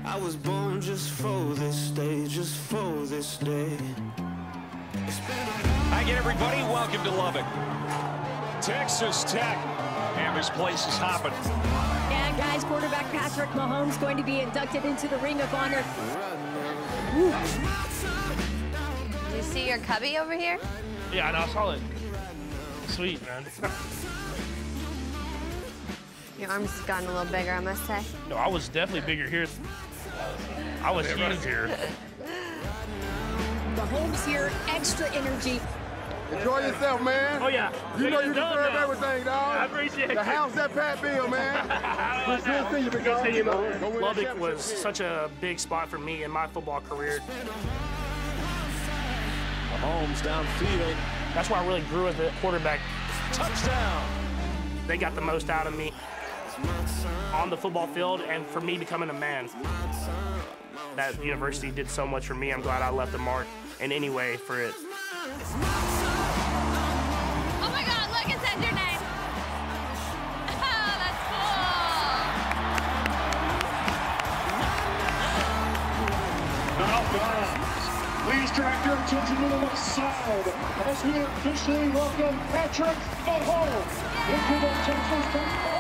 I was born just for this day, just for this day. Hi again, everybody. Welcome to Lubbock. Texas Tech. And this place is hopping. And guys, quarterback Patrick Mahomes going to be inducted into the Ring of Honor. Do you see your cubby over here? Yeah, I know, I saw it. Sweet, man. Your arms have gotten a little bigger, I must say. No, I was definitely bigger here. I was huge here. Mahomes here, extra energy. Enjoy yourself, man. Oh, yeah. You know you deserve everything, dog. I appreciate it. The house that Pat Bill, man. Good to see you, big dog. Go win Lubbock that was championship. such a big spot for me in my football career. Mahomes downfield. That's where I really grew as a quarterback. Touchdown. They got the most out of me on the football field and for me becoming a man. That university did so much for me. I'm glad I left a mark in any way for it. Oh my God, look, it says your name. Oh, that's Now, please direct your attention to the left side as we officially welcome Patrick Mahomes into the Texas Tech.